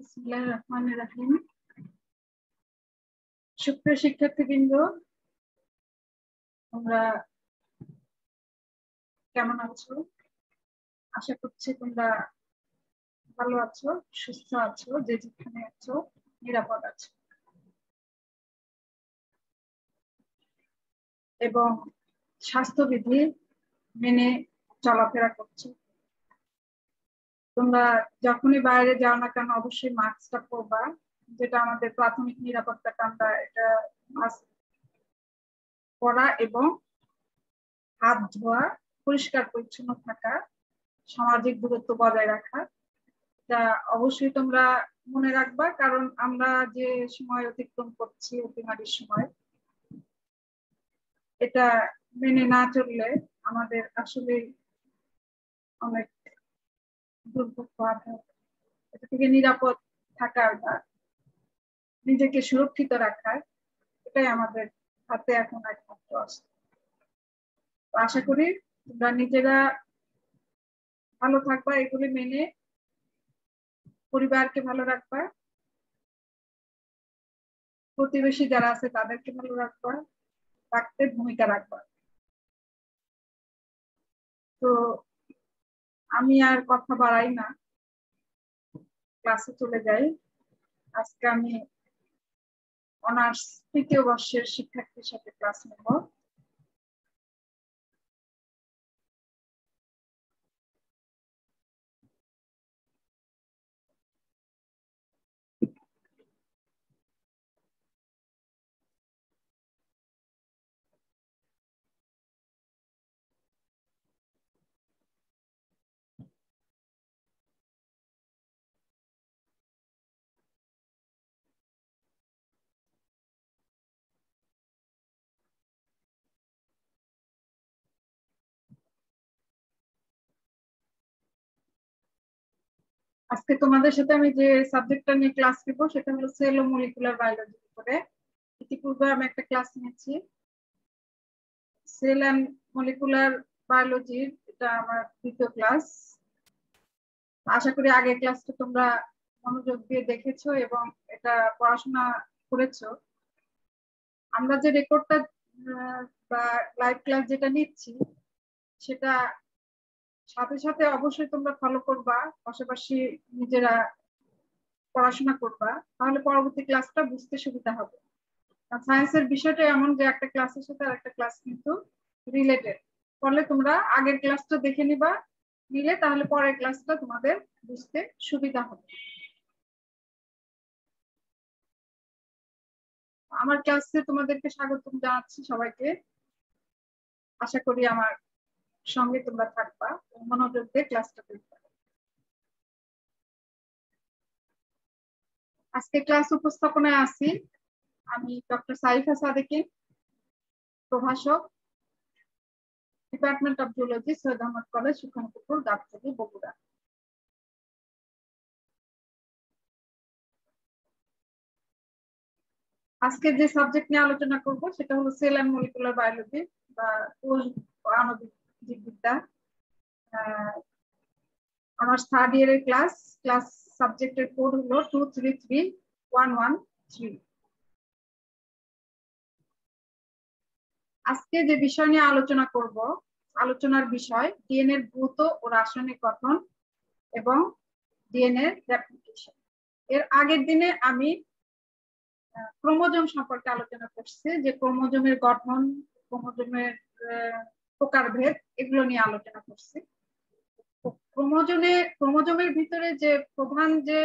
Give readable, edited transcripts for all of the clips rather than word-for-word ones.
বিসমিল্লাহির রহমানির রহিম। সুপ্রিয় শিক্ষার্থীবৃন্দ, তোমরা কেমন আছো? আশা করছি তোমরা ভালো আছো, সুস্থ আছো, যে যেখানে আছো নিরাপদ আছো এবং স্বাস্থ্যবিধি মেনে চলাফেরা করছো। তোমরা যখনই বাইরে যাও না কেন অবশ্যই মাস্কটা পরবা, যেটা আমাদের প্রাথমিক নিরাপত্তাটা আমরা এটা মাস্ক পরা এবং হাত ধোয়া, পরিষ্কার পরিচ্ছন্ন থাকা, সামাজিক দূরত্ব বজায় রাখা, এটা অবশ্যই তোমরা মনে রাখবা। কারণ আমরা যে সময় অতিক্রম করছি, অতিমারির সময়, এটা মেনে না চললে আমাদের আসলে অনেক দুর্ভোগ হবে। এটা থেকে নিরাপদ থাকার বা নিজেকে সুরক্ষিত রাখার এটাই আমাদের হাতে এখন একমাত্র অস্ত্র। আশা করি তোমরা নিজেরা ভালো থাকবা, এগুলি মেনে পরিবারকে ভালো রাখবা, প্রতিবেশী যারা আছে তাদেরকে ভালো রাখবা, রাখতে ভূমিকা রাখবা। তো আমি আর কথা বাড়াই না, ক্লাসে চলে যাই। আজকে আমি অনার্স 3য় বর্ষের শিক্ষার্থীর সাথে ক্লাস নেব। আজকে তোমাদের সাথে আমি যে সাবজেক্টটা নিয়ে ক্লাস নেব সেটা হলো সেল ও মলিকুলার বায়োলজির উপরে। ইতিপূর্বে আমি একটা ক্লাস নিয়েছি সেল এন্ড মলিকুলার বায়োলজির, এটা আমার 2য় ক্লাস। আশা করি আগের ক্লাসটা তোমরা মনোযোগ দিয়ে দেখেছো এবং এটা পড়াশোনা করেছো। আমরা যে রেকর্ডটা বা লাইভ ক্লাস যেটা নিচ্ছি সেটা সাথে সাথে অবশ্যই তোমরা ফলো করবা, পাশাপাশি নিজেরা পড়াশোনা করবা, তাহলে পরবর্তী ক্লাসটা বুঝতে সুবিধা হবে। সায়েন্সের বিষয়টা এমন যে একটা ক্লাসের সাথে আরেকটা ক্লাস কিন্তু রিলেটেড। ফলে তোমরা আগের ক্লাসটা দেখে নিবা নিলে তাহলে পরের ক্লাসটা তোমাদের বুঝতে সুবিধা হবে। আমার ক্লাসে তোমাদেরকে স্বাগতম জানাচ্ছি সবাইকে। আশা করি আমার সঙ্গে তোমরা থাকবা, মনোযোগ দিয়ে ক্লাসটা দেখবা। আজকে ক্লাস উপস্থাপনায় আছি আমি ডক্টর সাইফা সাদেকিন, প্রভাষক, department of zoology, Syed Ahmed college, Sukhanpukur, Gabtali, Bogura. আজকে যে সাবজেক্ট নিয়ে আলোচনা করব সেটা হলো সেল এন্ড মলিকুলার বায়োলজি বা কোষ আণবিক জীববিদ্যা। আমার 3rd ইয়ারের ক্লাস সাবজেক্টের কোড হলো 233113। আজকে যে বিষয় নিয়ে আলোচনা করব, আলোচনার বিষয় ডিএনএর ভৌত ও রাসায়নিক গঠন এবং ডিএনএ রেপ্লিকেশন। এর আগের দিনে আমি ক্রোমোজোম সম্পর্কে আলোচনা করছি, যে ক্রোমোজোমের গঠন, ক্রোমোজোমের প্রকারভেদ, এগুলো নিয়ে আলোচনা করছি। ক্রোমোজোমের ভিতরে যে প্রধান যে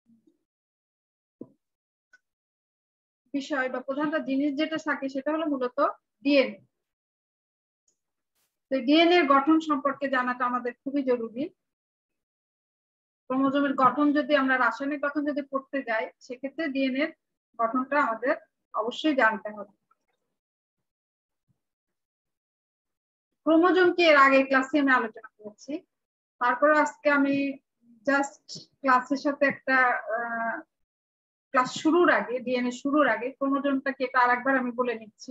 বিষয় বা প্রধান জিনিস যেটা থাকে সেটা হলো মূলত ডিএনএ। তো ডিএনএ এর গঠন সম্পর্কে জানাটা আমাদের খুবই জরুরি। ক্রোমোজোমের গঠন যদি আমরা রাসায়নিক গঠন যদি পড়তে যাই সেক্ষেত্রে ডিএনএ এর গঠনটা আমাদের অবশ্যই জানতে হবে। ক্রোমোজোম কি এর আগে ক্লাসে আমি আলোচনা করেছি। তারপরে আজকে আমি জাস্ট ক্লাসের সাথে একটা ক্লাস শুরুর আগে, ডিএনএ শুরুর আগে ক্রোমোজোমটা কি এটা আরেকবার আমি বলে নিচ্ছি।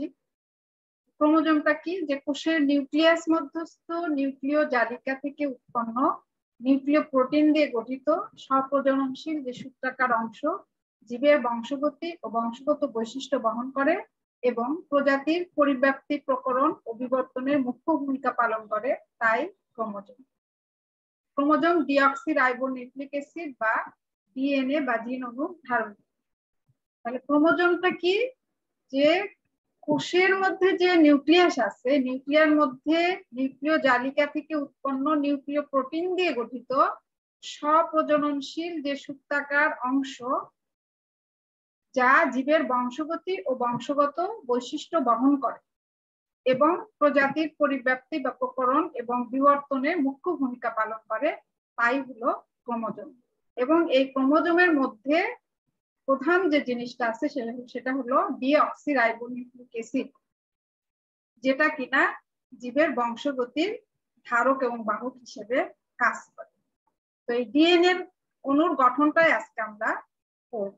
ক্রোমোজোমটা কি, যে কোষের নিউক্লিয়াস মধ্যস্থ নিউক্লিয় জালিকা থেকে উৎপন্ন নিউক্লিয় প্রোটিন দিয়ে গঠিত স্বপ্রজননশীল যে সূত্রাকার অংশ জীবের বংশগতি ও বংশগত বৈশিষ্ট্য বহন করে এবং প্রজাতির পরিব্যাপ্তি প্রকরণ ও বিবর্তনের মুখ্য ভূমিকা পালন করে, তাই ক্রোমোজোম। ক্রোমোজোম ডিঅক্সিরাইবোনিউক্লিক অ্যাসিড বা ডিএনএ বা জিন অণু ধারণ করে। তাহলে ক্রোমোজোমটা কি? যে কোষের মধ্যে যে নিউক্লিয়াস আছে, নিউক্লিয়ার মধ্যে নিউক্লিয় জালিকা থেকে উৎপন্ন নিউক্লিয় প্রোটিন দিয়ে গঠিত স্বপ্রজননশীল যে সূত্রাকার অংশ যা জীবের বংশগতি ও বংশগত বৈশিষ্ট্য বহন করে এবং প্রজাতির পরিব্যাপ্তি বা প্রকরণ এবং বিবর্তনে মুখ্য ভূমিকা পালন করে, তাই হলো ক্রোমোজোম। এবং এই ক্রোমোজোমের মধ্যে প্রধান যে জিনিসটা আছে সেটা হলো ডিঅক্সিরাইবোনিউক্লিক অ্যাসিড, যেটা কিনা জীবের বংশগতির ধারক এবং বাহক হিসেবে কাজ করে। তো এই ডিএনএ অণুর গঠনটাই আজকে আমরা পড়ব।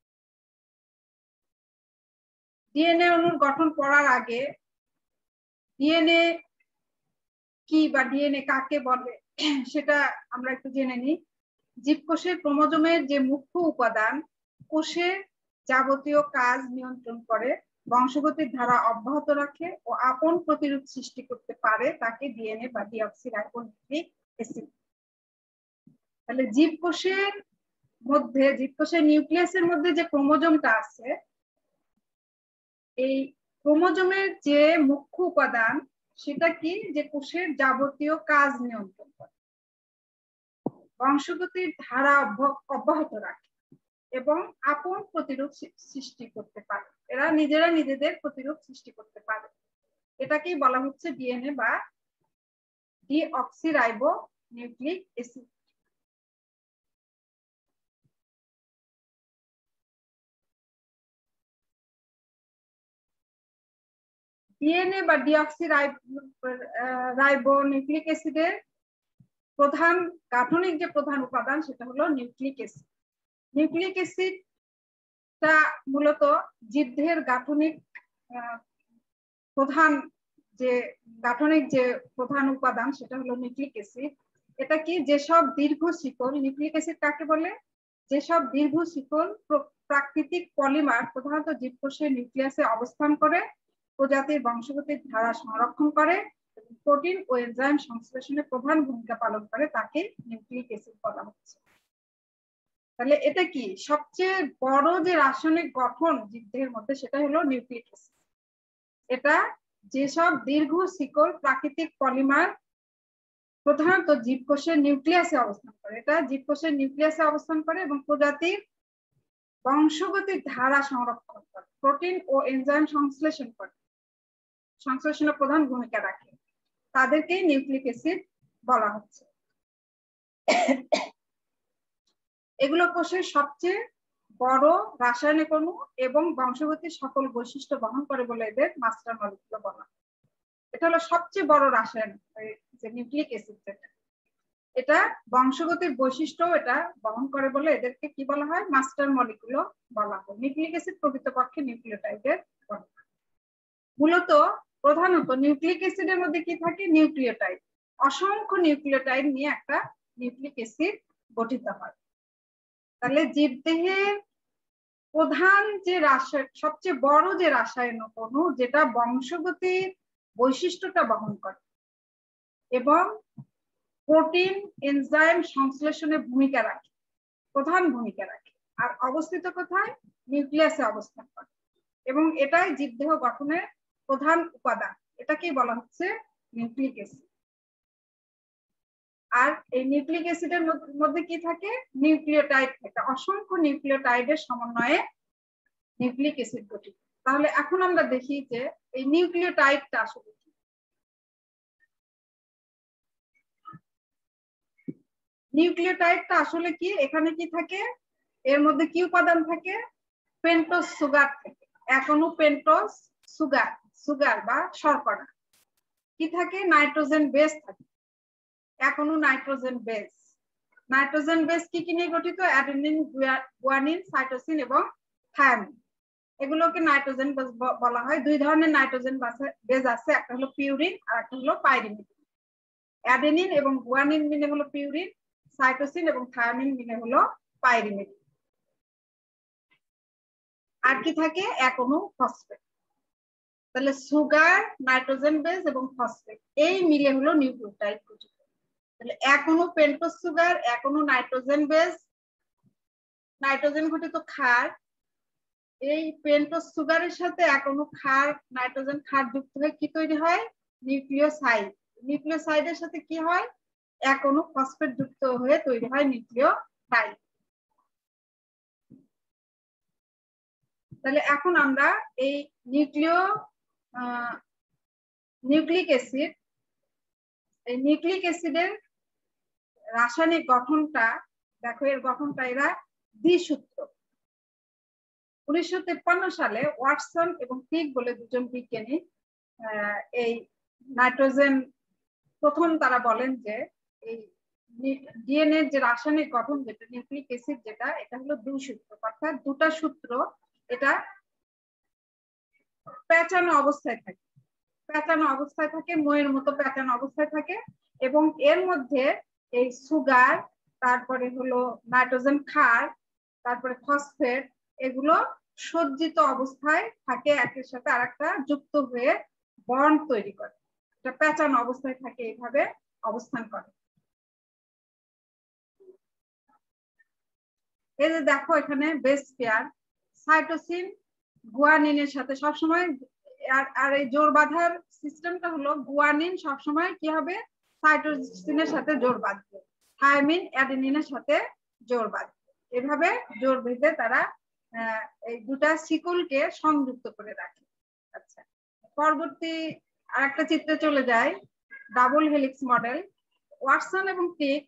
ডিএনএ অণুর গঠন পড়ার আগে ডিএনএ কি বা ডিএনএ কাকে বলে সেটা আমরা একটু জেনে নিই। জীবকোষের ক্রোমোজোমের যে মুখ্য উপাদান কোষের যাবতীয় কাজ নিয়ন্ত্রণ করে, বংশগতির ধারা অব্যাহত রাখে ও আপন প্রতিরূপ সৃষ্টি করতে পারে, তাকে ডিএনএ বা ডিঅক্সিরাইবোনিউক্লিক অ্যাসিড। তাহলে জীবকোষের নিউক্লিয়াসের মধ্যে যে ক্রোমোজোমটা আছে, এই ক্রোমোজোমের যে মুখ্য উপাদান সেটা কি? যে কোষের যাবতীয় কাজ নিয়ন্ত্রণ করে, বংশগতির ধারা অব্যাহত রাখে এবং আপন প্রতিরূপ সৃষ্টি করতে পারে। এরা নিজেরা নিজেদের প্রতিরূপ সৃষ্টি করতে পারে। এটাকেই বলা হচ্ছে ডিএনএ বা ডিঅক্সিরাইবোনিউক্লিক অ্যাসিড। ডিএনএ বা ডিঅক্সিরাইবোনিউক্লিক অ্যাসিডের প্রধান গাঠনিক যে প্রধান উপাদান সেটা হলো নিউক্লিক অ্যাসিড। নিউক্লিক অ্যাসিডটা মূলত জীবদেহের গাঠনিক প্রধান উপাদান সেটা হলো নিউক্লিক অ্যাসিড। এটা কি? যেসব দীর্ঘ শিকল, নিউক্লিক অ্যাসিড কাকে বলে? যেসব দীর্ঘ শিকল প্রাকৃতিক পলিমার প্রধানত জীবকোষের নিউক্লিয়াসে অবস্থান করে, প্রজাতির বংশগতির ধারা সংরক্ষণ করে, প্রোটিন ও এনজাইম সংশ্লেষণে প্রধান ভূমিকা পালন করে, তাকে নিউক্লিক অ্যাসিড বলা হচ্ছে। তাহলে এটা কি? সবচেয়ে বড় যে রাসায়নিক গঠন জীবদেহের মধ্যে সেটা হলো নিউক্লিক অ্যাসিড। এটা যেসব দীর্ঘ শিকল প্রাকৃতিক পলিমার প্রধানত জীবকোষের নিউক্লিয়াসে অবস্থান করে, এটা জীবকোষের নিউক্লিয়াসে অবস্থান করে এবং প্রজাতির বংশগতির ধারা সংরক্ষণ করে, প্রোটিন ও এনজাইম সংশ্লেষণে প্রধান ভূমিকা রাখে, তাদেরকেই নিউক্লিক অ্যাসিড বলা হচ্ছে। এগুলো কোষের সবচেয়ে বড় রাসায়নিক অণু এবং বংশগতির সকল বৈশিষ্ট্য বহন করে বলে এদের মাস্টার মলিকিউল বলা হয়। এটা হলো সবচেয়ে বড় রাসায়নিক যে নিউক্লিক অ্যাসিড, এটা বংশগতির বৈশিষ্ট্য এটা বহন করে বলে এদেরকে কি বলা হয়? মাস্টার মলিকিউল বলা হয়। নিউক্লিক অ্যাসিড প্রকৃতপক্ষে নিউক্লিওটাইডের গঠন। মূলত প্রধানত নিউক্লিক অ্যাসিডের মধ্যে কি থাকে? নিউক্লিওটাইড। অসংখ্য নিউক্লিওটাইড নিয়ে একটা নিউক্লিক অ্যাসিড গঠিত হয়। তাহলে জীবদেহের প্রধান যে সবচেয়ে বড় যে রাসায়নিক অণু যেটা বংশগতির বৈশিষ্ট্যটা বহন করে এবং প্রোটিন এনজাইম সংশ্লেষণে ভূমিকা রাখে, প্রধান ভূমিকা রাখে, আর অবস্থিত কোথায়? নিউক্লিয়াসে অবস্থান করে এবং এটাই জীবদেহ গঠনের প্রধান উপাদান। এটাকেই বলা হচ্ছে নিউক্লিক অ্যাসিড। আর এই নিউক্লিক অ্যাসিডের মধ্যে কি থাকে? নিউক্লিওটাইড থাকে। অসংখ্য নিউক্লিওটাইডের সমন্বয়ে নিউক্লিক অ্যাসিড গঠিত। তাহলে এখন আমরা দেখি যে এই নিউক্লিওটাইডটা আসলে কি। নিউক্লিওটাইডটা আসলে কি? এখানে কি থাকে? এর মধ্যে কি উপাদান থাকে? পেন্টোজ সুগার থাকে। এক অণু পেন্টোজ সুগার বা শর্করা। কি থাকে? নাইট্রোজেন বেস থাকে। এক অণু নাইট্রোজেন বেস। নাইট্রোজেন বেস কি কি নিয়ে গঠিত? অ্যাডেনিন, গুয়ানিন, সাইটোসিন এবং থায়ামিন। এগুলোকে নাইট্রোজেন বেস বলা হয়। দুই ধরনের নাইট্রোজেন বেস আছে, একটা হলো পিউরিন আর একটা হলো পাইরিমিডিন। অ্যাডেনিন এবং গুয়ানিন মিলে হলো পিউরিন, সাইটোসিন এবং থায়ামিন মিলে হলো পাইরিমিডিন। আর কি থাকে? এক অণু ফসফেট। তাহলে সুগার, নাইট্রোজেন বেস এবং ফসফেট এই মিলে হলো নিউক্লিওটাইড গঠিত। তাহলে এক অণু পেন্টোজ সুগার, এক অণু নাইট্রোজেন বেস, নাইট্রোজেন ঘটিত ক্ষার, এই পেন্টোজ সুগারের সাথে এক অণু ক্ষার, নাইট্রোজেন ক্ষার যুক্ত হয়ে কি তৈরি হয়? নিউক্লিওসাইড। নিউক্লিওসাইডের সাথে কি হয়? এক অণু ফসফেট যুক্ত হয়ে তৈরি হয় নিউক্লিওটাইড। তাহলে এখন আমরা এই নিউক্লিক অ্যাসিড, এই নিউক্লিক অ্যাসিডের রাসায়নিক গঠনটা দেখো, এর গঠনটা এরা দ্বিসূত্র। 1953 সালে ওয়াটসন এবং ক্রিক বলে দুজন বিজ্ঞানী এই নাইট্রোজেন প্রথম তারা বলেন যে এই ডিএনএ যে রাসায়নিক গঠন যেটা নিউক্লিক অ্যাসিড যেটা, এটা হলো দ্বিসূত্র, অর্থাৎ দুটা সূত্র এটা পেঁচানো অবস্থায় থাকে, পেঁচানো অবস্থায় থাকে, ময়ের মতো পেঁচানো অবস্থায় থাকে। এবং এর মধ্যে এই সুগার, তারপরে হলো নাইট্রোজেন ক্ষার, তারপরে ফসফেট, এগুলো সজ্জিত অবস্থায় থাকে, একের সাথে আরেকটা যুক্ত হয়ে বন্ড তৈরি করে। এটা পেঁচানো অবস্থায় থাকে, এইভাবে অবস্থান করে। এই যে দেখো এখানে বেস পেয়ার, সাইটোসিন গুয়ানিনের সাথে সবসময়, আর এই জোর বাঁধার সিস্টেমটা হলো গুয়ানিন সবসময় কি হবে? সাইটোসিনের সাথে জোর বাঁধবে, থায়ামিন অ্যাডেনিনের সাথে জোর বাঁধবে। এভাবে জোর বেঁধে তারা এই দুটা শিকলকে সংযুক্ত করে রাখে। আচ্ছা, পরবর্তী আরেকটা চিত্রে চলে যায়, ডাবল হেলিক্স মডেল। ওয়াটসন এবং ক্রিক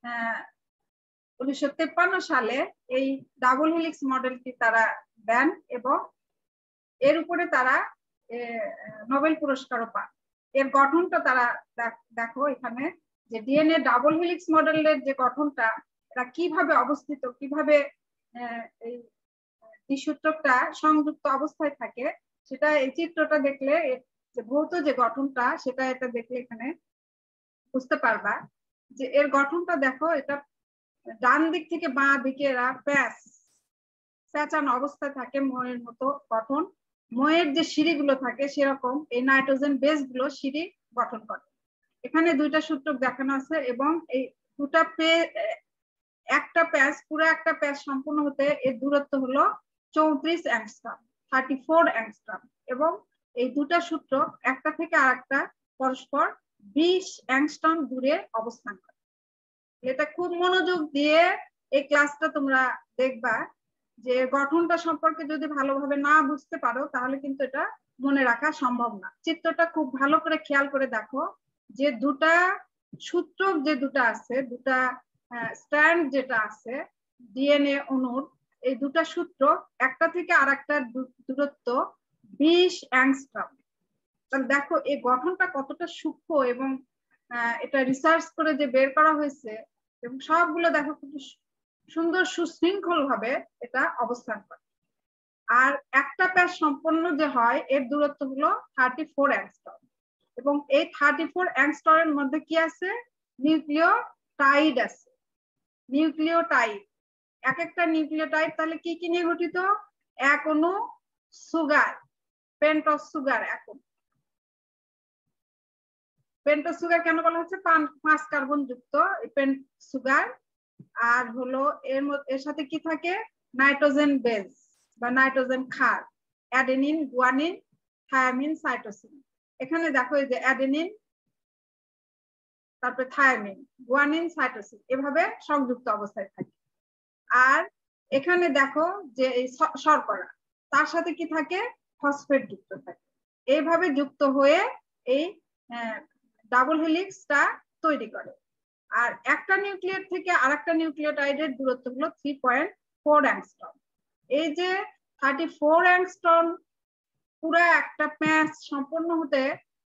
1953 সালে এই ডাবল হেলিক্স মডেলটি তারা দেন এবং এর উপরে তারা নোবেল পুরস্কারও পান। এর গঠনটা তারা দেখো এখানে, যে ডিএনএ ডাবল হেলিক্স মডেলের যে গঠনটা, এটা কিভাবে অবস্থিত, কিভাবে এই দ্বিসূত্রকটা সংযুক্ত অবস্থায় থাকে, সেটা এই চিত্রটা দেখলে, যে ভৌত যে গঠনটা সেটা এটা দেখলে এখানে বুঝতে পারবা। যে এর গঠনটা দেখো, এটা ডান দিক থেকে বাঁ দিকে এরা প্যাঁচানো অবস্থায় থাকে, ময়ের মতো গঠন। ময়ের যে সিঁড়িগুলো থাকে সেরকম এই নাইট্রোজেন বেস গুলো সিঁড়ি গঠন করে। এখানে দুইটা সূত্র দেখানো আছে এবং এই দুটা একটা প্যাচ, পুরো একটা প্যাচ সম্পূর্ণ হতে এর দূরত্ব হলো 34 অ্যাংস্ট্রম, 34 অ্যাংস্ট্রম। এবং এই দুটা সূত্র একটা থেকে আরেকটা পরস্পর 20 অ্যাংস্ট্রম দূরে অবস্থান করে। এটা খুব মনোযোগ দিয়ে এই ক্লাসটা তোমরা দেখবা, যে গঠনটা সম্পর্কে যদি ভালোভাবে না বুঝতে পারো তাহলে কিন্তু এটা মনে রাখা সম্ভব না। চিত্রটা খুব ভালো করে খেয়াল করে দেখো, যে দুটা সূত্র যে দুটা আছে, দুটা স্ট্র্যান্ড যেটা আছে ডিএনএ অণুর, এই দুটা সূত্র একটা থেকে আরেকটা দূরত্ব 20 অ্যাংস্ট্রম। তাহলে দেখো এই গঠনটা কতটা সূক্ষ্ম, এবং এটা রিসার্চ করে যে বের করা হয়েছে, এবং সবগুলো দেখো খুব সুন্দর সুশৃঙ্খল ভাবে এটা অবস্থান করে। আর একটা প্যাচ সম্পন্ন যে হয় এর দূরত্ব হলো 34 অ্যাংস্ট্রম। এবং এই 34 অ্যাংস্ট্রমের মধ্যে কি আছে? নিউক্লিওটাইড আছে। নিউক্লিওটাইড, এক একটা নিউক্লিওটাইড তাহলে কি কি নিয়ে গঠিত? এক অণু সুগার, পেন্টোজ সুগার। এখন পেন্টোজ সুগার কেন বলা হচ্ছে? 5 কার্বন যুক্ত সুগার। আর হলো এর সাথে কি থাকে? নাইট্রোজেন বেস বা নাইট্রোজেন ক্ষার, অ্যাডেনিন, গুয়ানিন, থায়ামিন, সাইটোসিন। এখানে দেখো এই যে অ্যাডেনিন, তারপরে থায়ামিন, গুয়ানিন, সাইটোসিন এভাবে সংযুক্ত অবস্থায় থাকে। আর এখানে দেখো যে এই শর্করা, তার সাথে কি থাকে? ফসফেট যুক্ত থাকে। এইভাবে যুক্ত হয়ে এই ডাবল হেলিক্সটা তৈরি করে। আর একটা নিউক্লিয়েট থেকে আরেকটা নিউক্লিওটাইডের দূরত্ব হলো 3.4 অ্যাংস্ট্রম। এই যে 34 অ্যাংস্ট্রম পুরো একটা প্যাচ সম্পূর্ণ হতে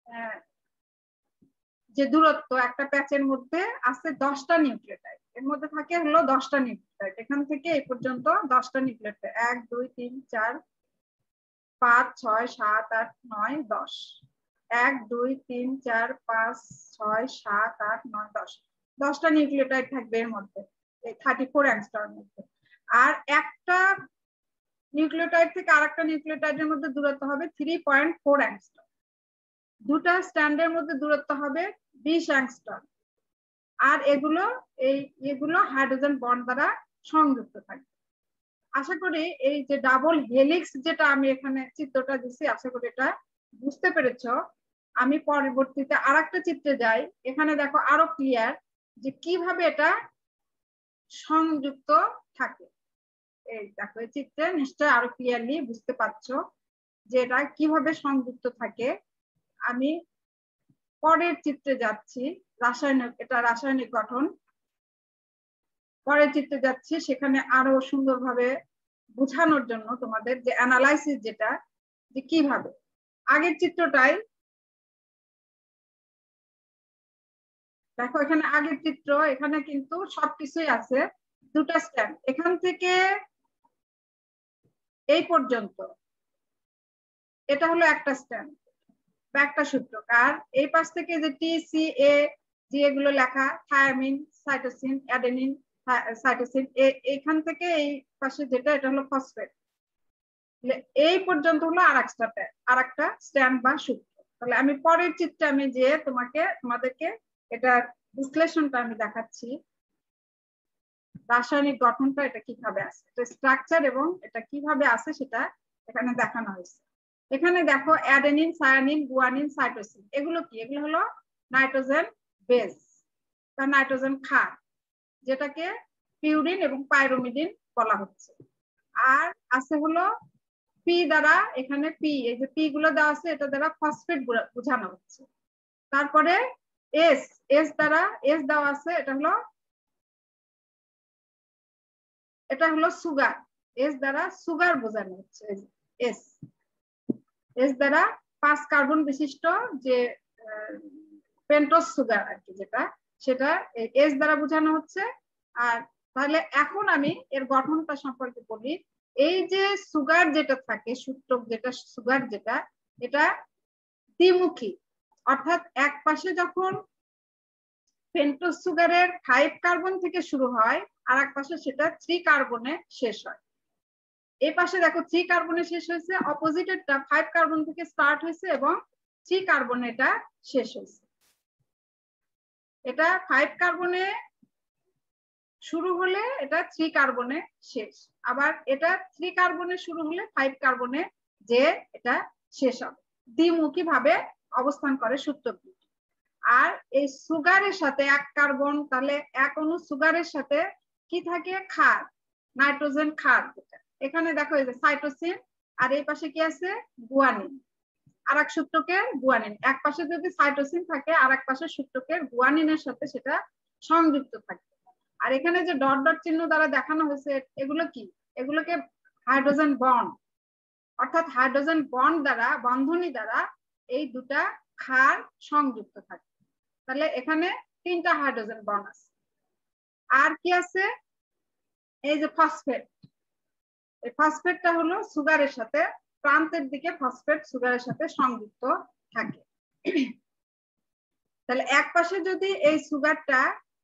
যে দূরত্ব, একটা প্যাচের মধ্যে আছে 10টা নিউক্লিওটাইড, এর মধ্যে থাকে হলো 10টা নিউক্লিওটাইড। এখান থেকে এই পর্যন্ত 10টা নিউক্লিওটাইড, 1 2 3 4 5 6 7 8 9 10, 1 2 3 4 5 6 7 8 9 10। 10টা নিউক্লিওটাইড থাকবে এর মধ্যে, এই 34 অ্যাংস্ট্রমের মধ্যে। আর একটা নিউক্লিওটাইড থেকে আরেকটা নিউক্লিওটাইডের মধ্যে দূরত্ব হবে 3.4 অ্যাংস্ট্রম। দুটা স্ট্যান্ডের মধ্যে দূরত্ব হবে 20 অ্যাংস্ট্রম। আর এগুলো হাইড্রোজেন বন্ড দ্বারা সংযুক্ত থাকবে। আশা করি এই যে ডাবল হেলিক্স যেটা আমি এখানে চিত্রটা দিচ্ছি, আশা করি এটা বুঝতে পেরেছো। আমি পরবর্তীতে আরেকটা চিত্রে যাই, এখানে দেখো আরো ক্লিয়ার যে কিভাবে এটা সংযুক্ত থাকে। এই দেখো এই চিত্রে নিশ্চয় আরো ক্লিয়ারলি বুঝতে পারছো যে এটা কিভাবে সংযুক্ত থাকে। আমি পরের চিত্রে যাচ্ছি, এটা রাসায়নিক গঠন। পরের চিত্রে যাচ্ছি, সেখানে আরো সুন্দরভাবে বোঝানোর জন্য তোমাদের যে অ্যানালাইসিস যেটা, যে কিভাবে আগের চিত্রটাই দেখো, এখানে আগের চিত্র, এখানে কিন্তু সবকিছুই আছে। দুটা স্ট্যান্ড, এখান থেকে এই পর্যন্ত এটা হলো একটা স্ট্যান্ড বা একটা সূত্রক। আর এই পাশ থেকে যে টি সি এ যে এগুলো লেখা, থায়ামিন, সাইটোসিন, অ্যাডেনিন, সাইটোসিন, এখান থেকে এই পাশে যেটা, এটা হলো ফসফেট। এই পর্যন্ত হলো আরেকটা স্ট্যান্ড বা সূত্র। তাহলে আমি পরের চিত্রে আমি যে তোমাদেরকে এটার বিশ্লেষণটা আমি দেখাচ্ছি, রাসায়নিক গঠনটা এটা কিভাবে আছে, এটা স্ট্রাকচার এবং এটা কিভাবে আছে সেটা এখানে দেখানো হয়েছে। এখানে দেখো অ্যাডেনিন, সায়ানিন, গুয়ানিন, সাইটোসিন, এগুলো কি? এগুলো হলো নাইট্রোজেন বেস বা নাইট্রোজেন ক্ষার, যেটাকে পিউরিন এবং পাইরোমিডিন বলা হচ্ছে। আর আছে হলো পি দ্বারা, এখানে পি, এই যে পি গুলো দেওয়া আছে এটা দ্বারা ফসফেট বোঝানো হচ্ছে। তারপরে এস দ্বারা, এস দেওয়া আছে, এটা হলো সুগার, এস দ্বারা সুগার বোঝানো হচ্ছে। এস এস দ্বারা 5 কার্বন বিশিষ্ট যে পেন্টোজ সুগার আর কি, যেটা সেটা এস দ্বারা বোঝানো হচ্ছে। আর তাহলে এখন আমি এর গঠনটা সম্পর্কে বলি। এই যে সুগার যেটা থাকে, সূত্রক যেটা সুগার যেটা, এটা দ্বিমুখী, অর্থাৎ এক পাশে যখন পেন্টোজ সুগারের 5 কার্বন থেকে শুরু হয়, আর এক পাশে সেটা 3 কার্বনে শেষ হয়। এই পাশে দেখো 3 কার্বনে শেষ হয়েছে, অপোজিটেরটা 5 কার্বন থেকে স্টার্ট হয়েছে এবং 3 কার্বনে এটা শেষ হয়েছে। এটা 5 কার্বনে শুরু হলে এটা 3 কার্বনে শেষ, আবার এটা 3 কার্বনে শুরু হলে 5 কার্বনে যে এটা শেষ হবে। দ্বিমুখী ভাবে অবস্থান করে সূত্রটি। আর এই সুগারের সাথে 1 কার্বন, তাহলে এক অণু সুগারের সাথে কি থাকে? ক্ষার, নাইট্রোজেন ক্ষার। এখানে দেখো এই যে সাইটোসিন, আর এই পাশে কি আছে? গুয়ানিন। আর এক সূত্রকের গুয়ানিন, এক পাশে যদি সাইটোসিন থাকে আর এক পাশে সূত্রকের গুয়ানিনের সাথে সেটা সংযুক্ত থাকে। আর এখানে যে ডট ডট চিহ্ন দ্বারা দেখানো হয়েছে, এগুলো কি? এগুলোকে হাইড্রোজেন বন্ড, অর্থাৎ হাইড্রোজেন বন্ড দ্বারা, বন্ধনী দ্বারা এই দুটা ক্ষার সংযুক্ত থাকে। তাহলে এখানে 3টা হাইড্রোজেন বন্ড আছে। আর কি আছে? এই যে ফসফেট, এই ফসফেটটা হলো সুগারের সাথে, প্রান্তের দিকে ফসফেট সুগারের সাথে সংযুক্ত থাকে। তাহলে এক পাশে যদি এই সুগারটা,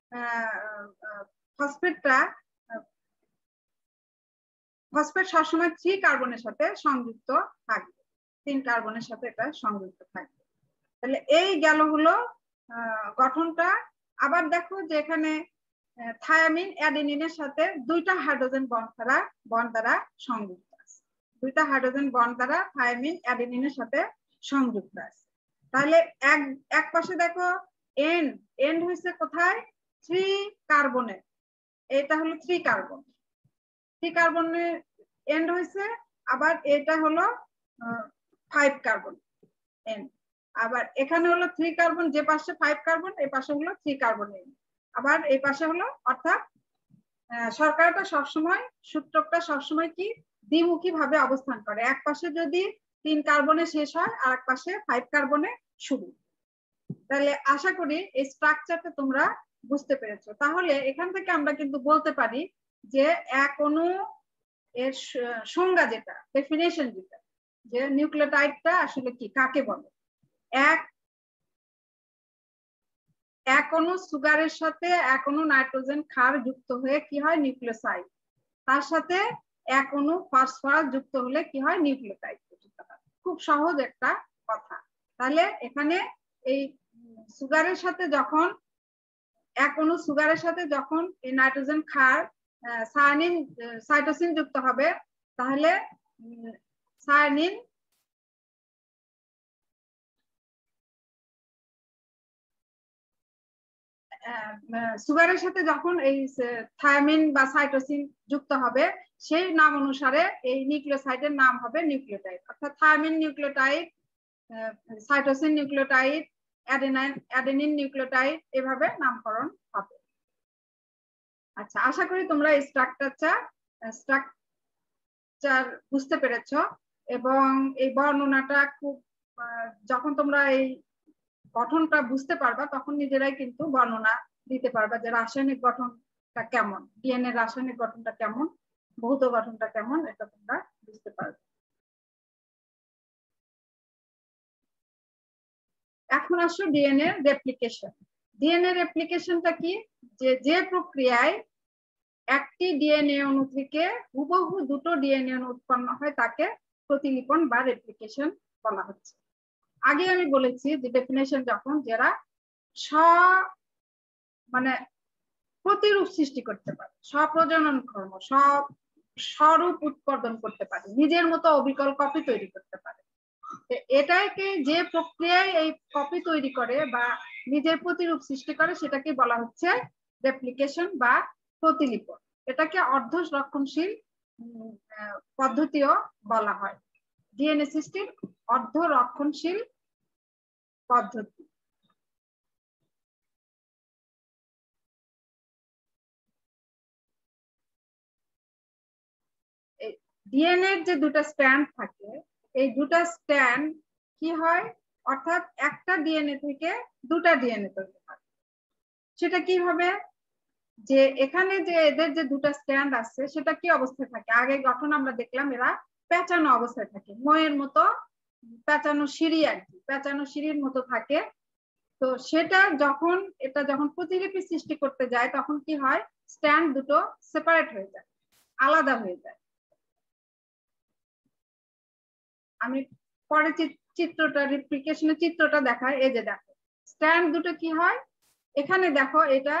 ফসফেট সবসময় 3 কার্বনের সাথে সংযুক্ত থাকবে, 3 কার্বনের সাথে এটা সংযুক্ত থাকবে। তাহলে এই গেল হলো গঠনটা। আবার দেখো যে এখানে থায়ামিন অ্যাডেনিনের সাথে 2টা হাইড্রোজেন বন্ড দ্বারা সংযুক্ত আছে, 2টা হাইড্রোজেন বন্ড দ্বারা থায়ামিন অ্যাডেনিনের সাথে সংযুক্ত আছে। তাহলে এক পাশে দেখো এন্ড হয়েছে কোথায়? 3 কার্বনে, এটা হলো 3 কার্বন, 3 কার্বনের এন্ড হয়েছে। আবার এটা হলো 5 কার্বন এন্ড। আবার এখানে হলো 3 কার্বন, যে পাশে 5 কার্বন, এই পাশে হলো 3 কার্বন এন্ড। আবার এই পাশে হলো, অর্থাৎ শর্করাটা সবসময়, সূত্রকটা সবসময় কি? দ্বিমুখী ভাবে অবস্থান করে। এক পাশে যদি 3 কার্বনে শেষ হয়, আর এক পাশে 5 কার্বনে শুরু। তাহলে আশা করি এই স্ট্রাকচারটা তোমরা বুঝতে পেরেছো। তাহলে এখান থেকে আমরা কিন্তু বলতে পারি যে এক অণু এর সংজ্ঞা যেটা, ডেফিনেশন যেটা, যে নিউক্লিওটাইডটা আসলে কি, কাকে বলে। এক এক অণু সুগারের সাথে এক অণু নাইট্রোজেন ক্ষার যুক্ত হয়ে কি হয় নিউক্লিওসাইড, তার সাথে এক অণু ফসফরাস যুক্ত হলে কি হয় নিউক্লিওটাইড। খুব সহজ একটা কথা। তাহলে এখানে এই সুগারের সাথে যখন এক অণু সুগারের সাথে যখন এই নাইট্রোজেন ক্ষার সায়ানিন সাইটোসিন যুক্ত হবে, তাহলে সায়ানিন সুগারের সাথে যখন এই থায়ামিন বা সাইটোসিন যুক্ত হবে, সেই নাম অনুসারে এই নিউক্লিওসাইডের নাম হবে নিউক্লিওটাইড। অর্থাৎ thymine nucleotide, cytosine nucleotide, adenine nucleotide, এভাবে নামকরণ হবে। আচ্ছা, আশা করি তোমরা এই স্ট্রাকচার বুঝতে পেরেছো। এবং এই বর্ণনাটা খুব যখন তোমরা এই গঠনটা বুঝতে পারবা তখন নিজেরাই কিন্তু বর্ণনা দিতে পারবা যে রাসায়নিক গঠনটা কেমন, ডিএনএ রাসায়নিক গঠনটা কেমন, ভৌত গঠনটা কেমন, এটা তোমরা বুঝতে পারবে। এখন আসো ডিএনএ রেপ্লিকেশন। ডিএনএ রেপ্লিকেশনটা কি? যে প্রক্রিয়ায় একটি ডিএনএ অণু থেকে হুবহু দুটো ডিএনএ অণু উৎপন্ন হয় তাকে প্রতিলিপন বা রেপ্লিকেশন বলা হচ্ছে। আগে আমি বলেছি যে ডেফিনেশন যখন যারা মানে প্রতিরূপ সৃষ্টি করতে পারে, স্বপ্রজনন কর্ম, স্বরূপ উৎপাদন করতে পারে, নিজের মতো অবিকল কপি তৈরি করতে পারে, এটাকে যে প্রক্রিয়ায় এই কপি তৈরি করে বা নিজের প্রতিরূপ সৃষ্টি করে সেটাকে বলা হচ্ছে রেপ্লিকেশন বা প্রতিলিপন। এটাকে অর্ধ রক্ষণশীল পদ্ধতিও বলা হয়। ডিএনএ সৃষ্টির অর্ধ রক্ষণশীল পদ্ধতি। ডিএনএ যে দুটো স্ট্র্যান্ড থাকে, এই দুটো স্ট্র্যান্ড কি হয়, অর্থাৎ একটা ডিএনএ থেকে দুটা ডিএনএ তৈরি হয়। সেটা কিভাবে? যে এখানে যে এদের যে দুটো স্ট্র্যান্ড আছে সেটা কি অবস্থায় থাকে? আগে গঠন আমরা দেখলাম এরা পেঁচানো অবস্থায় থাকে, ময়ের মতো পেঁচানো সিঁড়ি আর কি, পেঁচানো সিঁড়ির মতো থাকে। তো সেটা যখন প্রতিলিপি সৃষ্টি করতে যায় তখন কি হয়, স্ট্র্যান্ড দুটো সেপারেট হয়ে যায়, আলাদা হয়ে যায়। আমি পরে চিত্রটা রেপ্লিকেশনের চিত্রটা দেখায়। এই যে দেখো স্ট্র্যান্ড দুটো কি হয়, এখানে দেখো এটা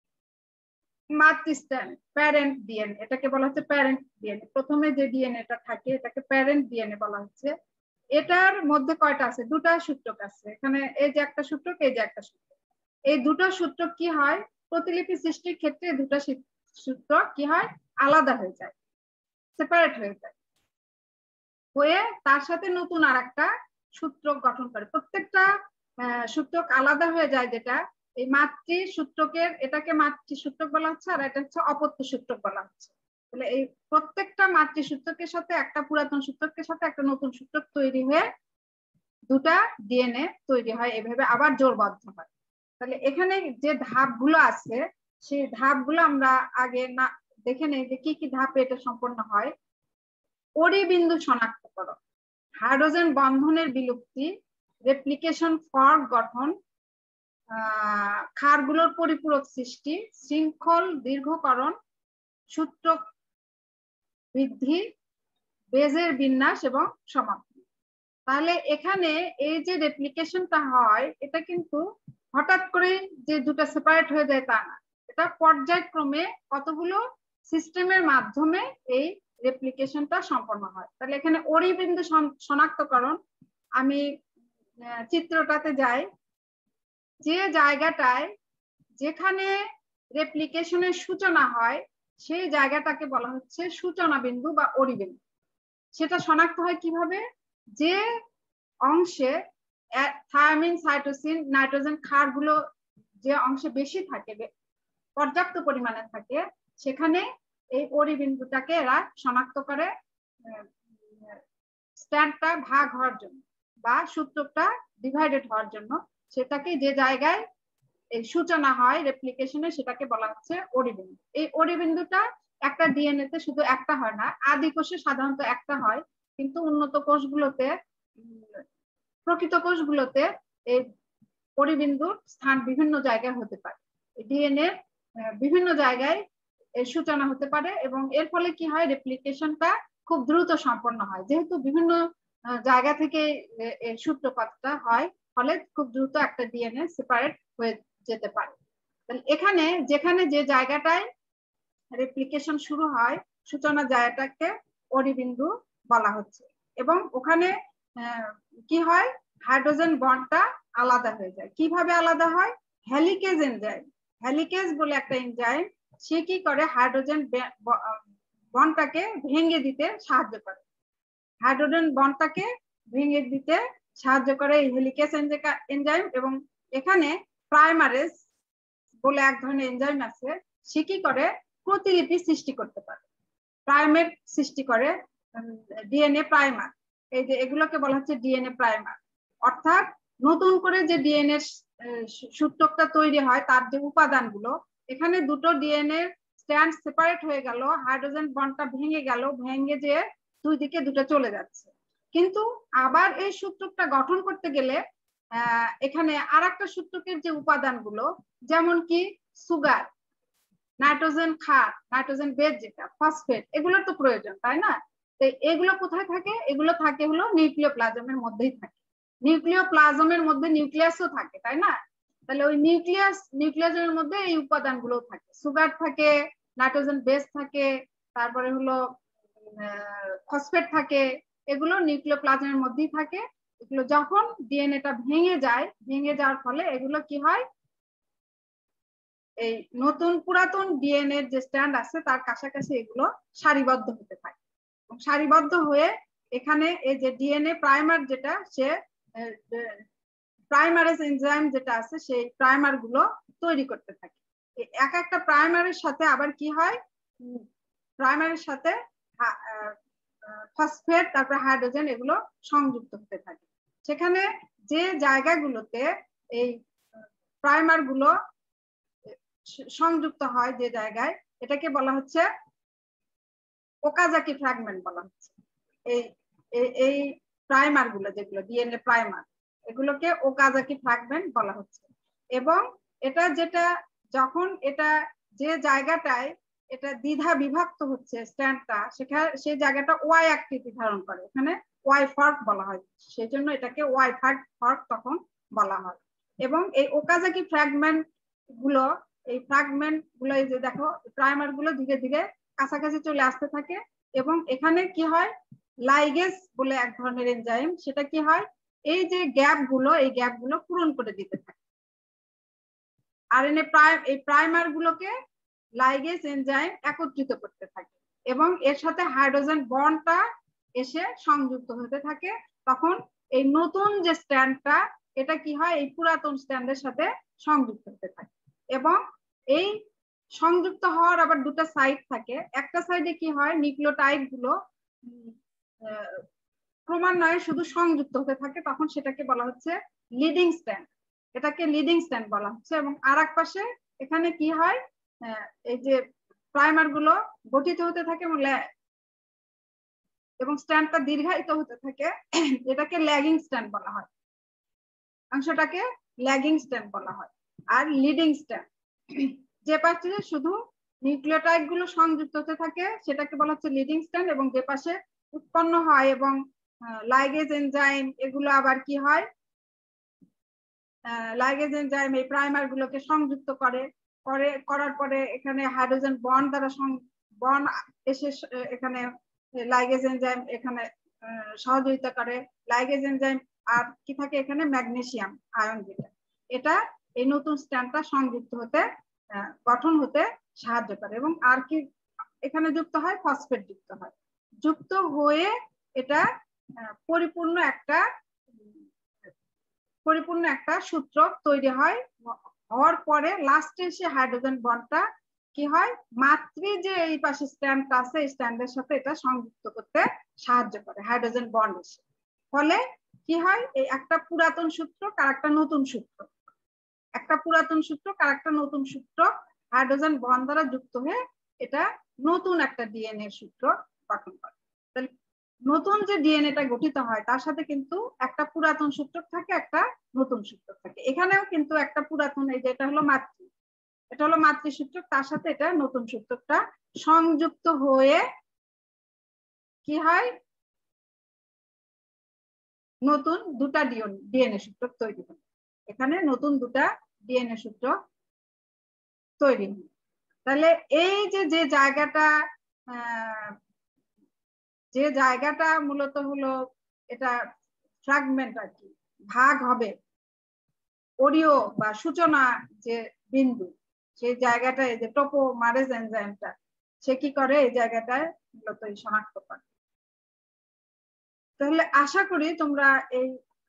মাতৃ স্ট্র্যান্ড, প্যারেন্ট ডিএনএ, এটাকে বলা হচ্ছে প্যারেন্ট ডিএনএ। প্রথমে যে ডিএনএটা থাকে এটাকে প্যারেন্ট ডিএনএ বলা হচ্ছে। এটার মধ্যে কয়টা আছে? দুটা সূত্রক আছে। এখানে এই যে একটা সূত্রক, এই যে একটা সূত্রক। এই দুটো সূত্রক কি হয়, প্রতিলিপি সৃষ্টির ক্ষেত্রে দুটো সূত্র কি হয়, আলাদা হয়ে যায়, সেপারেট হয়ে যায়, হয়ে তার সাথে নতুন আর একটা সূত্রক গঠন করে। প্রত্যেকটা সূত্রক আলাদা হয়ে যায়, যেটা এই মাতৃ সূত্রকের, এটাকে মাতৃ সূত্রক বলা হচ্ছে আর এটা হচ্ছে অপত্য সূত্রক বলা হচ্ছে। তাহলে এই প্রত্যেকটা মাতৃ সূত্রকের সাথে একটা পুরাতন সূত্রকের সাথে একটা নতুন সূত্রক তৈরি হয়ে দুটা ডিএনএ তৈরি হয়, এভাবে আবার জোড়বদ্ধ হয়। তাহলে এখানে যে ধাপগুলো আছে সেই ধাপগুলো আমরা আগে না দেখে নেই যে কি কি ধাপে এটা সম্পন্ন হয়। পরিবিন্দু শনাক্তকরণ, হাইড্রোজেন বন্ধনের বিলুপ্তি, রেপ্লিকেশন ফর্ক গঠন, ক্ষারগুলোর পরিপূরক সৃষ্টি, শৃঙ্খল দীর্ঘকরণ, সূত্রক বৃদ্ধি, বেজের বিন্যাস এবং সমাপ্তি। তাহলে এখানে এই যে রেপ্লিকেশনটা হয় এটা কিন্তু হঠাৎ করে যে দুটো সেপারেট হয়ে যায় তা না, এটা পর্যায়ক্রমে কতগুলো সিস্টেমের মাধ্যমে এই রেপ্লিকেশনটা সম্পন্ন হয়। তাহলে এখানে অরিবিন্দু শনাক্তকরণ, আমি চিত্রটাতে যাই, যে জায়গাটায় যেখানে রেপ্লিকেশনের সূচনা হয় সেই জায়গাটাকে বলা হচ্ছে সূচনা বিন্দু বা অরিবিন্দু। সেটা শনাক্ত হয় কিভাবে? যে অংশে থায়ামিন, সাইটোসিন, নাইট্রোজেন ক্ষারগুলো যে অংশে বেশি থাকে, পর্যাপ্ত পরিমাণে থাকে, সেখানে এই অরিবিন্দুটাকে এরা শনাক্ত করে স্ট্র্যান্ডটা ভাগ হওয়ার জন্য বা সূত্রকটা ডিভাইডেড হওয়ার জন্য। সেটাকে যে জায়গায় এই সূচনা হয় রেপ্লিকেশনে সেটাকে বলা হচ্ছে অরিবিন্দু। এই অরিবিন্দুটা একটা ডিএনএ তে শুধু একটা হয় না, আদি কোষে সাধারণত একটা হয়, কিন্তু উন্নত কোষগুলোতে, প্রকৃত কোষগুলোতে এই পরিবিন্দুর স্থান বিভিন্ন জায়গায় হতে পারে। ডিএনএ বিভিন্ন জায়গায় এর সূচনা হতে পারে এবং এর ফলে কি হয়, রেপ্লিকেশনটা খুব দ্রুত সম্পন্ন হয়। যেহেতু বিভিন্ন জায়গা থেকে এর সূত্রপাতটা হয়, ফলে খুব দ্রুত একটা ডিএনএ সেপারেট হয়ে যেতে পারে। এখানে যেখানে যে জায়গাটায় রেপ্লিকেশন শুরু হয়, সূচনা জায়গাটাকে অরিবিন্দু বলা হচ্ছে। এবং ওখানে কি হয়, হাইড্রোজেন বন্ডটা আলাদা হয়ে যায়। কিভাবে আলাদা হয়? হেলিকেজ এনজাইম, হেলিকেজ বলে একটা এনজাইম, সে কি করে, হাইড্রোজেন বন্ডটাকে ভেঙে দিতে সাহায্য করে। হাইড্রোজেন বন্ডটাকে ভেঙে দিতে সাহায্য করে এই হেলিকেজ এনজাইম। এবং এখানে প্রাইমারেজ বলে এক ধরনের এনজাইম আছে, সে কি করে, প্রতিলিপি সৃষ্টি করতে পারে, প্রাইমের সৃষ্টি করে, ডিএনএ প্রাইমার। এই যে এগুলোকে বলা হচ্ছে ডিএনএ প্রাইমার। অর্থাৎ নতুন করে যে ডিএনএ সূত্রকটা তৈরি হয়, তার যে উপাদানগুলো, এখানে দুটো ডিএনএ স্ট্র্যান্ড সেপারেট হয়ে গেল, হাইড্রোজেন বন্ডটা ভেঙে গেল, ভেঙে যে দুই দিকে দুটো চলে যাচ্ছে। কিন্তু আবার এই সূত্রকটা গঠন করতে গেলে এখানে আর একটা সূত্রকের যে উপাদানগুলো, যেমন কি সুগার, নাইট্রোজেন ক্ষার, নাইট্রোজেন বেস, যেটা ফসফেট, এগুলোর তো প্রয়োজন, তাই না? তো এগুলো কোথায় থাকে? এগুলো থাকে হলো নিউক্লিওপ্লাজমের মধ্যেই থাকে। নিউক্লিওপ্লাজমের মধ্যে নিউক্লিয়াসও থাকে, তাই না? তাহলে ওই নিউক্লিয়াসের মধ্যে এই উপাদানগুলো থাকে, সুগার থাকে, নাইট্রোজেন বেস থাকে, তারপরে হলো ফসফেট থাকে, এগুলো নিউক্লিওপ্লাজমের মধ্যেই থাকে। এগুলো যখন ডিএনএটা ভেঙে যায়, ভেঙে যাওয়ার ফলে এগুলো কি হয়, এই নতুন পুরাতন ডিএনএ যে স্ট্যান্ড আছে তার কাছাকাছি এগুলো সারিবদ্ধ হতে থাকে। সারিবদ্ধ হয়ে এখানে এই যে ডিএনএ প্রাইমার, যেটা সে প্রাইমারেজ এনজাইম যেটা আছে, সেই প্রাইমার গুলো তৈরি করতে থাকে। এক একটা প্রাইমারের সাথে আবার কি হয়, প্রাইমারের সাথে ফসফেট, তারপর হাইড্রোজেন, এগুলো সংযুক্ত হতে থাকে। সেখানে যে জায়গাগুলোতে এই প্রাইমার গুলো সংযুক্ত হয়, যে জায়গায়, এটাকে বলা হচ্ছে ওকাজাকি ফ্র্যাগমেন্ট বলা হচ্ছে। এই প্রাইমার গুলো, যেগুলো ডিএনএ প্রাইমার, এগুলোকে ওকাজাকি ফ্র্যাগমেন্ট বলা হচ্ছে। এবং এটা যেটা যখন এটা যে জায়গাটায় এটা দ্বিধা বিভক্ত হচ্ছে স্ট্যান্ডটা, সেখানে সেই জায়গাটা ওয়াই আকৃতি ধারণ করে, এখানে ওয়াই ফর্ক বলা হয়, সেই জন্য এটাকে ওয়াই ফর্ক তখন বলা হয়। এবং এই ওকাজাকি ফ্র্যাগমেন্ট গুলো, এই ফ্র্যাগমেন্ট গুলো, এই যে দেখো, প্রাইমার গুলো ধীরে ধীরে কাছাকাছি চলে আসতে থাকে। এবং এখানে কি হয়, লাইগেজ বলে এক ধরনের এনজাইম, সেটা কি হয়, এই যে গ্যাপ গুলো, এই গ্যাপ গুলো পূরণ করে দিতে থাকে। আরএনএ এই প্রাইমার গুলোকে লাইগেজ এনজাইম একত্রিত করতে থাকে এবং এর সাথে হাইড্রোজেন বন্ডটা এসে সংযুক্ত হতে থাকে। তখন এই নতুন যে স্ট্যান্ডটা, এটা কি হয়, এই পুরাতন স্ট্যান্ডের সাথে সংযুক্ত হতে থাকে। এবং এই সংযুক্ত হওয়ার আবার দুটো সাইড থাকে। একটা সাইডে কি হয়, নিউক্লিওটাইড গুলো ক্রমান্বয়ে শুধু সংযুক্ত হতে থাকে, তখন সেটাকে বলা হচ্ছে লিডিং স্ট্যান্ড, এটাকে লিডিং স্ট্যান্ড বলা হচ্ছে। এবং আর এক পাশে এখানে কি হয়, এই যে প্রাইমার গুলো গঠিত হতে থাকে এবং স্ট্যান্ডটা দীর্ঘায়িত হতে থাকে, এটাকে ল্যাগিং স্ট্যান্ড বলা হয়, অংশটাকে ল্যাগিং স্ট্যান্ড বলা হয়। আর লিডিং স্ট্যান্ড, যে পাশে শুধু নিউক্লিওটাইড গুলো সংযুক্ত হতে থাকে, সেটাকে বলা হচ্ছে লিডিং স্ট্যান্ড। এবং যে পাশে উৎপন্ন হয় এবং লাইগেজ এনজাইম, এগুলো আবার কি হয়, লাইগেজ এনজাইম এই প্রাইমার গুলোকে সংযুক্ত করার পরে এখানে হাইড্রোজেন বন্ড দ্বারা বন্ড এসে এখানে লাইগেজ এনজাইম এখানে সহযোগিতা করে। লাইগেজ এনজাইম আর কি থাকে এখানে, ম্যাগনেসিয়াম আয়ন, যেটা এটা এই নতুন স্ট্যান্ডটা সংযুক্ত হতে, গঠন হতে সাহায্য করে। এবং আর কি এখানে যুক্ত হয়, ফসফেট যুক্ত হয়। যুক্ত হয়ে এটা পরিপূর্ণ একটা সূত্র তৈরি হয়। হওয়ার পরে লাস্টে এসে হাইড্রোজেন বন্ডটা কি হয়, মাতৃ যে এই পাশে স্ট্যান্ডটা আছে, এই স্ট্যান্ডের সাথে এটা সংযুক্ত করতে সাহায্য করে হাইড্রোজেন বন্ড এসে। ফলে কি হয়, এই একটা পুরাতন সূত্র আর একটা নতুন সূত্র, একটা পুরাতন সূত্র আর একটা নতুন সূত্র হাইড্রোজেন বন্ড দ্বারা যুক্ত হয়ে এটা নতুন একটা ডিএনএ সূত্র গঠন করে। নতুন যে ডিএনএটা গঠিত হয় তার সাথে কিন্তু একটা পুরাতন সূত্র থাকে, একটা নতুন সূত্রক থাকে। এখানেও কিন্তু একটা পুরাতন, এই যেটা হলো মাতৃ, এটা হলো মাতৃসূত্রক, তার সাথে এটা নতুন সূত্রকটা সংযুক্ত হয়ে কি হয়, নতুন দুটা ডিএনএ সূত্রক তৈরি হয়। এখানে নতুন দুটা ডিএনএ সূত্র তৈরি হয়। তাহলে এই যে জায়গাটা মূলত হলো এটা ফ্র্যাগমেন্ট আর কি, ভাগ হবে, ওরিও বা সূচনা যে বিন্দু, সেই জায়গাটায় যে টোপোমারেজ এনজাইমটা সে কি করে, এই জায়গাটায় মূলত শনাক্ত করে। তাহলে আশা করি তোমরা এই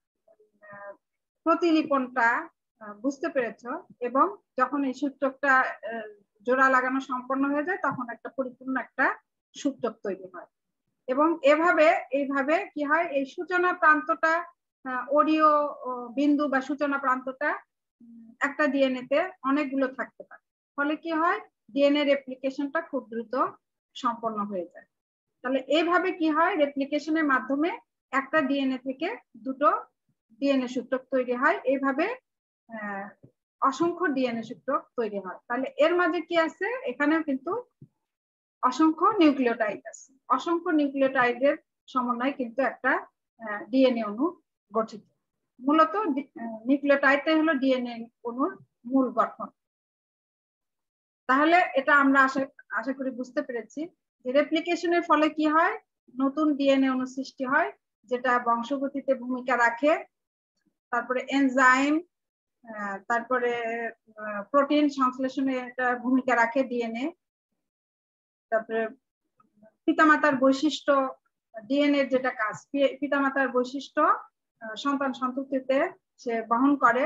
প্রতিলিপনটা বুঝতে পেরেছ, এবং যখন এই সূত্রকটা জোড়া লাগানো সম্পন্ন হয়ে যায় তখন একটা পরিপূর্ণ একটা সূত্রক তৈরি হয়। এবং এইভাবে কি হয়, এই সূচনা প্রান্তটা ওরিও বিন্দু বা সূচনা প্রান্তটা একটা ডিএনএ তে অনেকগুলো থাকতে পারে, ফলে কি হয়, ডিএনএ রেপ্লিকেশনটা খুব দ্রুত সম্পন্ন হয়ে যায়। তাহলে এইভাবে কি হয়, রেপ্লিকেশনের মাধ্যমে একটা ডিএনএ থেকে দুটো ডিএনএ সূত্রক তৈরি হয়, এইভাবে অসংখ্য ডিএনএ সূত্রক তৈরি হয়। তাহলে এর মাঝে কি আছে, এখানেও কিন্তু অসংখ্য নিউক্লিওটাইড আছে, অসংখ্য নিউক্লিওটাইডের সমন্বয়ে কিন্তু একটা ডিএনএ অণু গঠিত। মূলত নিউক্লিওটাইডটাই হলো ডিএনএ অণুর মূল গঠন। তাহলে এটা আমরা আশা করি বুঝতে পেরেছি যে রেপ্লিকেশনের ফলে কি হয়, নতুন ডিএনএ অণু সৃষ্টি হয় যেটা বংশগতিতে ভূমিকা রাখে, তারপরে এনজাইম, তারপরে প্রোটিন সংশ্লেষণে একটা ভূমিকা রাখে ডিএনএ, তারপরে পিতামাতার বৈশিষ্ট্য, ডিএনএ যেটা কাজ, পিতামাতার বৈশিষ্ট্য সন্তান সন্ততিতে সে বহন করে,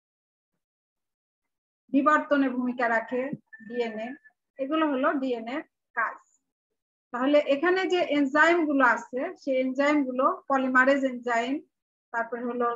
বিবর্তনে ভূমিকা রাখে ডিএনএ, এগুলো হলো ডিএনএ কাজ। তাহলে এখানে যে এনজাইম গুলো আছে সেই এনজাইম গুলো পলিমারেজ এনজাইম, তারপরে হলো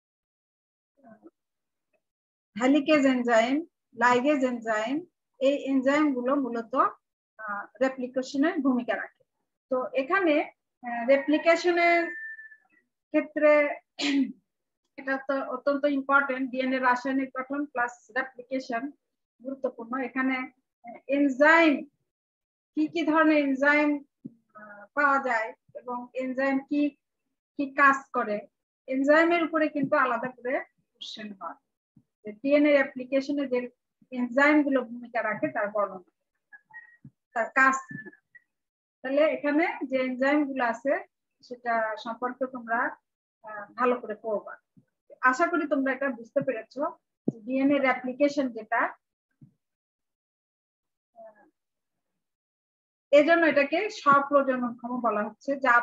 হেলিকেজ এনজাইম, লাইগেজ এনজাইম, এই এনজাইম গুলো মূলত রেপ্লিকেশনের ভূমিকা রাখে। তো এখানে রেপ্লিকেশনের ক্ষেত্রে এটা তো অত্যন্ত ইম্পর্টেন্ট, ডিএনএ রাসায়নিক গঠন প্লাস রেপ্লিকেশন গুরুত্বপূর্ণ। এখানে এনজাইম, কি কি ধরনের এনজাইম পাওয়া যায় এবং এনজাইম কি কি কাজ করে, এনজাইমের উপরে কিন্তু আলাদা করে কোশ্চেন হয়। ডিএনএ রেপ্লিকেশনে যে এনজাইম গুলো ভূমিকা রাখে তার বর্ণনা, তার কাজ। তাহলে এখানে যে এনজাইম গুলো আছে সেটা সম্পর্কে তোমরা ভালো করে পড়বা। আশা করি তোমরা এটা বুঝতে পেরেছো, ডিএনএ রেপ্লিকেশন যেটা, এজন্য এটাকে স্বপ্রজননক্ষম বলা হচ্ছে। যা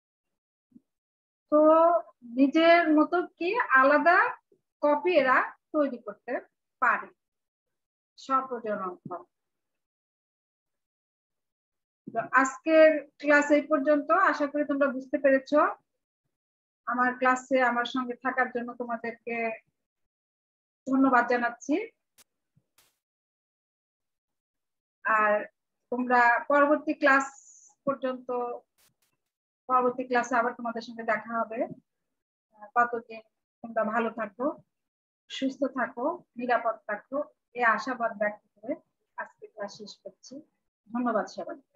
তো নিজের মতো কি আলাদা কপি এরা তৈরি করতে পারে, স্বপ্রজননক্ষম। তো আজকের ক্লাস এই পর্যন্ত, আশা করি তোমরা বুঝতে পেরেছো। আমার ক্লাসে আমার সঙ্গে থাকার জন্য তোমাদেরকে ধন্যবাদ জানাচ্ছি। আর তোমরা পরবর্তী ক্লাসে আবার তোমাদের সঙ্গে দেখা হবে। ততদিন তোমরা ভালো থাকো, সুস্থ থাকো, নিরাপদ থাকো, এই আশাবাদ ব্যক্ত করে আজকে ক্লাস শেষ করছি। ধন্যবাদ সবাই।